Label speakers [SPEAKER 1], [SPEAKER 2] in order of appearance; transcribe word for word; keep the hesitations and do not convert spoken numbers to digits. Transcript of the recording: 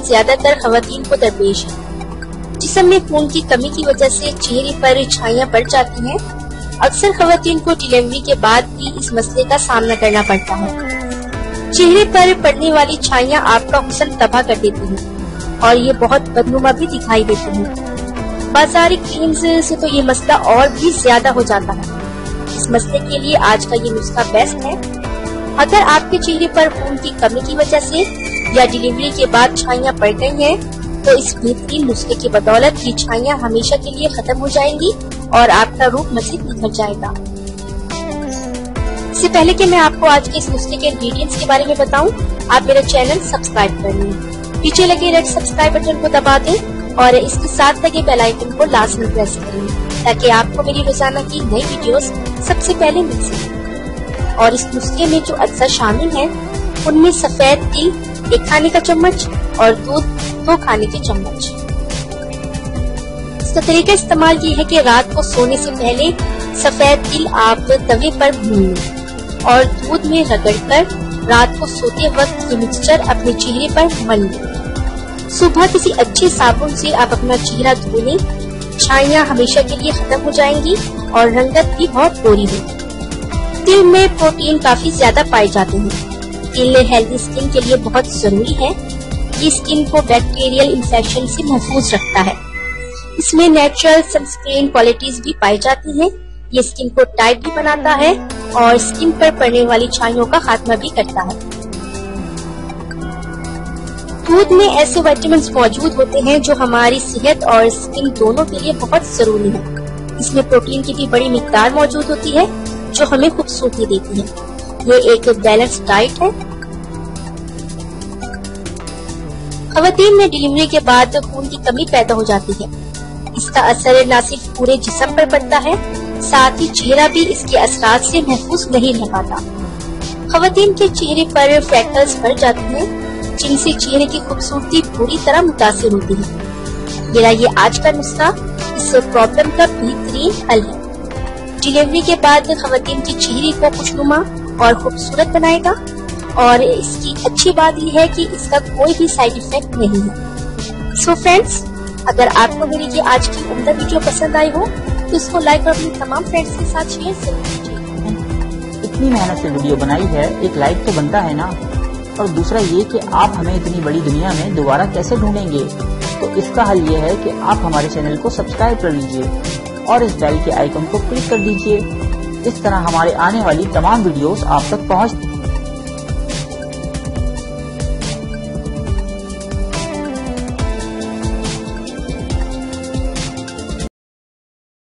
[SPEAKER 1] ज्यादा तर खवातीन को दरपेश है। जिस्म में खून की कमी की वजह से चेहरे पर छाइयाँ पड़ जाती हैं। अक्सर खवातीन को डिलीवरी के बाद भी इस मसले का सामना करना पड़ता है। चेहरे पर पड़ने वाली छाइयाँ आपका हुस्न तबाह कर देती हैं और ये बहुत बदनुमा भी दिखाई देती हैं। बाजारी क्रीम्स से तो ये मसला और भी ज्यादा हो जाता है। इस मसले के लिए आज का ये नुस्खा बेस्ट है। अगर आपके चेहरे पर खून की कमी की वजह से या डिलीवरी के बाद छाइयाँ पड़ गई हैं, तो इस बेहतरीन नुस्खे की बदौलत ये छाइयाँ हमेशा के लिए खत्म हो जाएंगी और आपका रूप मजीद निखर जाएगा। इससे पहले कि मैं आपको आज के इस नुस्खे के इंग्रेडिएंट्स के बारे में बताऊं, आप मेरा चैनल सब्सक्राइब कर लें। पीछे लगे रेड सब्सक्राइब बटन को दबा दें और इसके साथ लगे बेल आइकन को लाजमी प्रेस करें ताकि आपको मेरी रोजाना की नई वीडियोस सबसे पहले मिल सके। और इस नुस्खे में जो अज्जा शामिल हैं, उनमें सफेद तिल एक खाने का चम्मच और दूध दो खाने के चम्मच। इसका तरीका इस्तेमाल ये है कि रात को सोने से पहले सफेद तिल आप तवे पर भून लें और दूध में रगड़कर रात को सोते वक्त ये मिक्सचर अपने चेहरे पर मल लें। सुबह किसी अच्छे साबुन से आप अपना चेहरा धो लें। छाइयाँ हमेशा के लिए खत्म हो जाएंगी और रंगत भी बहुत गोरी होगी। तिल में प्रोटीन काफी ज्यादा पाए जाते हैं। तिल हेल्दी स्किन के लिए बहुत जरूरी है। ये स्किन को बैक्टीरियल इन्फेक्शन से महफूज रखता है। इसमें नेचुरल सनस्क्रीन क्वालिटीज भी पाई जाती हैं। ये स्किन को टाइट भी बनाता है और स्किन पर पड़ने वाली छाइयों का खात्मा भी करता है। दूध में ऐसे विटामिन्स मौजूद होते हैं जो हमारी सेहत और स्किन दोनों के लिए बहुत जरूरी है। इसमें प्रोटीन की भी बड़ी मिकदार मौजूद होती है जो हमें खूबसूरती देती है। ये एक बैलेंस डाइट है। खवातीन में डिलीवरी के बाद खून की कमी पैदा हो जाती है। इसका असर न सिर्फ पूरे जिस्म पर पड़ता है, साथ ही चेहरा भी इसके असरात से महफूज नहीं रह पाता। खवातीन के चेहरे पर फ्रैकल्स बढ़ जाते हैं जिनसे चेहरे की खूबसूरती पूरी तरह मुतासिर होती है। मेरा ये आज का नुस्खा इस प्रॉब्लम का बेहतरीन हल है। डिलीवरी के बाद खवातीन के चेहरे को खुशनुमा और खूबसूरत बनाएगा और इसकी अच्छी बात यह है कि इसका कोई भी साइड इफेक्ट नहीं है। सो फ्रेंड्स, अगर आपको मेरी ये आज की उम्दा वीडियो पसंद आई हो तो इसको लाइक और अपने तमाम फ्रेंड्स के साथ शेयर जरूर कीजिए।
[SPEAKER 2] इतनी मेहनत से वीडियो बनाई है, एक लाइक तो बनता है ना। और दूसरा ये कि आप हमें इतनी बड़ी दुनिया में दोबारा कैसे ढूंढेंगे, तो इसका हल ये है कि आप हमारे चैनल को सब्सक्राइब कर लीजिए और इस बेल के आइकन को क्लिक कर दीजिए। इस तरह हमारे आने वाली तमाम वीडियोस आप तक पहुंच